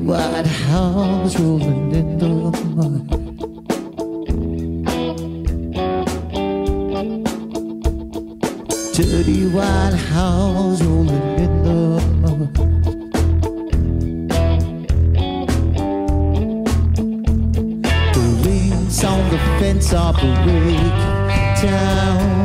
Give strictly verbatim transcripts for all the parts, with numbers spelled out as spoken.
white house rolling in the mud. Dirty white house rolling in the mud. The rings on the fence are breaking down.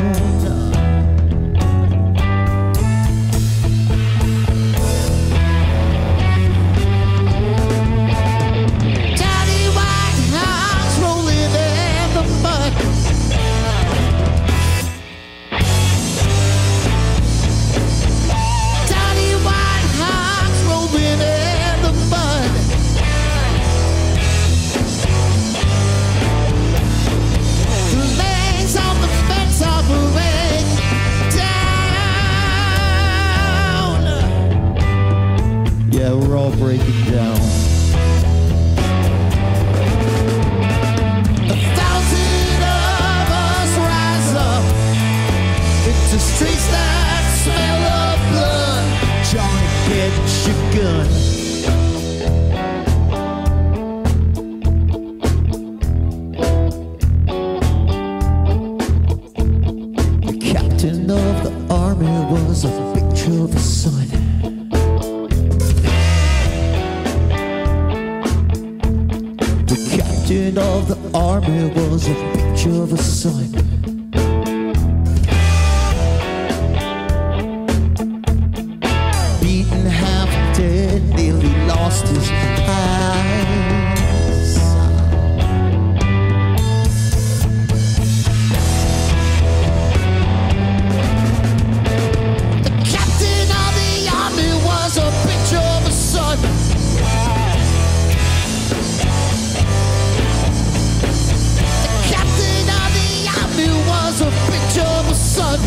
Yeah, we're all breaking down. A thousand of us rise up into streets that smell of blood. Johnny, get your gun. The captain of the army was a picture of a son. Captain of the army was a picture of a son. Beaten half dead, nearly lost his eyes. The captain of the army was a picture of a son. Was a picture of a son.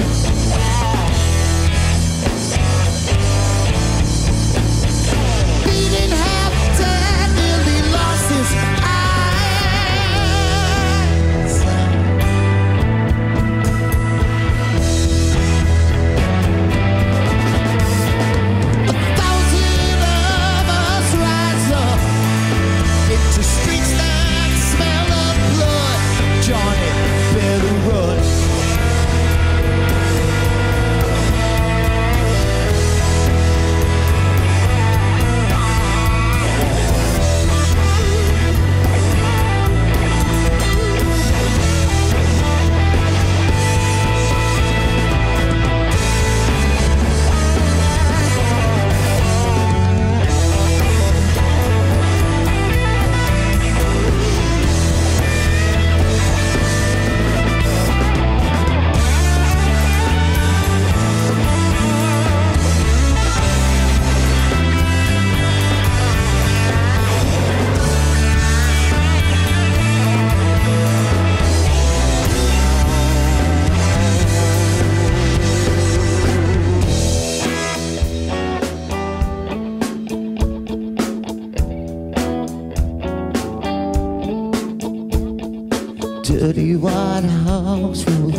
Beaten half dead, nearly lost his eyes. A thousand of us rise up into streets that smell of blood. Johnny, better run. Dirty white house rolling